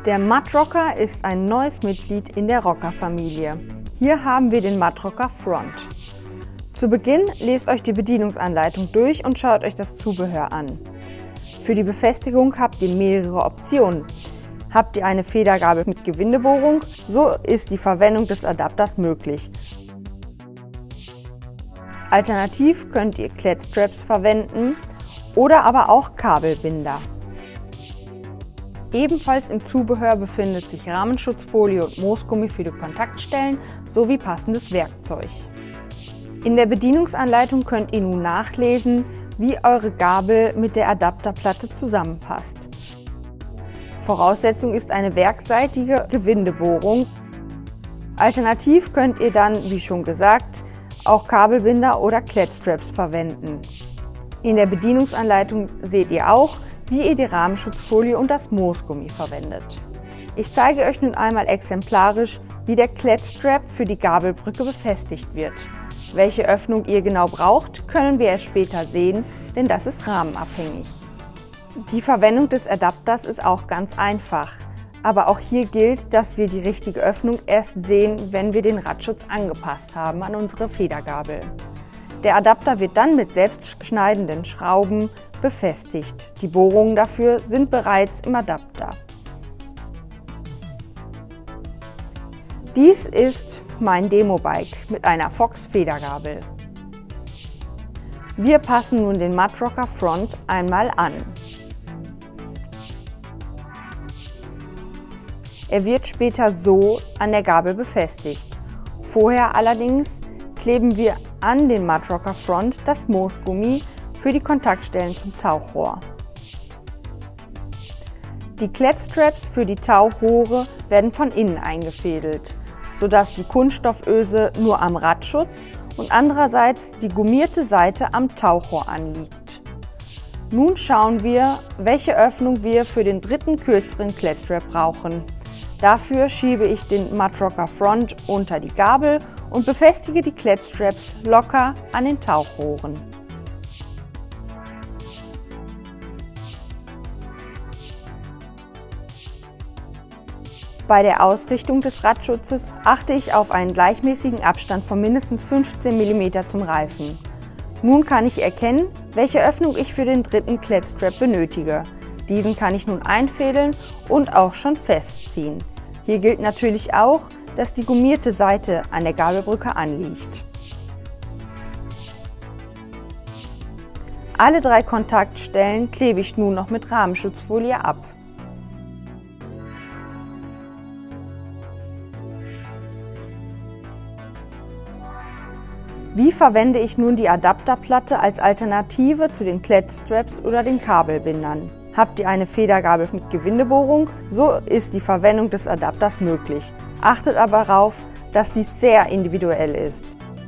Der Mudrocker ist ein neues Mitglied in der Rocker-Familie. Hier haben wir den Mudrocker Front. Zu Beginn lest euch die Bedienungsanleitung durch und schaut euch das Zubehör an. Für die Befestigung habt ihr mehrere Optionen. Habt ihr eine Federgabel mit Gewindebohrung, so ist die Verwendung des Adapters möglich. Alternativ könnt ihr Klettstraps verwenden oder aber auch Kabelbinder. Ebenfalls im Zubehör befindet sich Rahmenschutzfolie und Moosgummi für die Kontaktstellen sowie passendes Werkzeug. In der Bedienungsanleitung könnt ihr nun nachlesen, wie eure Gabel mit der Adapterplatte zusammenpasst. Voraussetzung ist eine werkseitige Gewindebohrung. Alternativ könnt ihr dann, wie schon gesagt, auch Kabelbinder oder Klettstraps verwenden. In der Bedienungsanleitung seht ihr auch, wie ihr die Rahmenschutzfolie und das Moosgummi verwendet. Ich zeige euch nun einmal exemplarisch, wie der Klettstrap für die Gabelbrücke befestigt wird. Welche Öffnung ihr genau braucht, können wir erst später sehen, denn das ist rahmenabhängig. Die Verwendung des Adapters ist auch ganz einfach, aber auch hier gilt, dass wir die richtige Öffnung erst sehen, wenn wir den Radschutz angepasst haben an unsere Federgabel. Der Adapter wird dann mit selbstschneidenden Schrauben befestigt. Die Bohrungen dafür sind bereits im Adapter. Dies ist mein Demo-Bike mit einer Fox Federgabel. Wir passen nun den Mudrocker Front einmal an. Er wird später so an der Gabel befestigt. Vorher allerdings kleben wir an den Mudrocker Front das Moosgummi für die Kontaktstellen zum Tauchrohr. Die Klettstraps für die Tauchrohre werden von innen eingefädelt, sodass die Kunststofföse nur am Radschutz und andererseits die gummierte Seite am Tauchrohr anliegt. Nun schauen wir, welche Öffnung wir für den dritten kürzeren Klettstrap brauchen. Dafür schiebe ich den Mudrocker Front unter die Gabel und befestige die Klettstraps locker an den Tauchrohren. Bei der Ausrichtung des Radschutzes achte ich auf einen gleichmäßigen Abstand von mindestens 15 mm zum Reifen. Nun kann ich erkennen, welche Öffnung ich für den dritten Klettstrap benötige. Diesen kann ich nun einfädeln und auch schon festziehen. Hier gilt natürlich auch, dass die gummierte Seite an der Gabelbrücke anliegt. Alle 3 Kontaktstellen klebe ich nun noch mit Rahmenschutzfolie ab. Wie verwende ich nun die Adapterplatte als Alternative zu den Klettstraps oder den Kabelbindern? Habt ihr eine Federgabel mit Gewindebohrung, so ist die Verwendung des Adapters möglich. Achtet aber darauf, dass dies sehr individuell ist.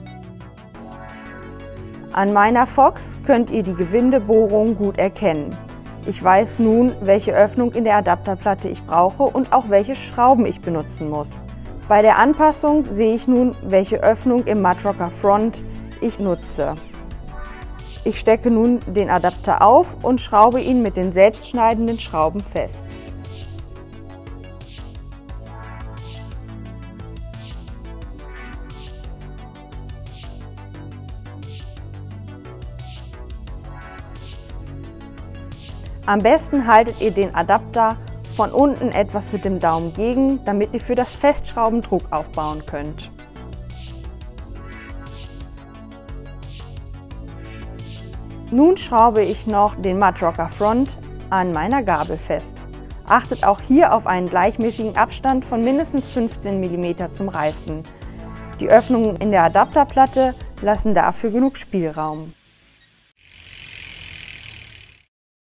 An meiner Fox könnt ihr die Gewindebohrung gut erkennen. Ich weiß nun, welche Öffnung in der Adapterplatte ich brauche und auch welche Schrauben ich benutzen muss. Bei der Anpassung sehe ich nun, welche Öffnung im Mudrocker Front ich nutze. Ich stecke nun den Adapter auf und schraube ihn mit den selbstschneidenden Schrauben fest. Am besten haltet ihr den Adapter von unten etwas mit dem Daumen gegen, damit ihr für das Festschrauben Druck aufbauen könnt. Nun schraube ich noch den Mudrocker Front an meiner Gabel fest. Achtet auch hier auf einen gleichmäßigen Abstand von mindestens 15 mm zum Reifen. Die Öffnungen in der Adapterplatte lassen dafür genug Spielraum.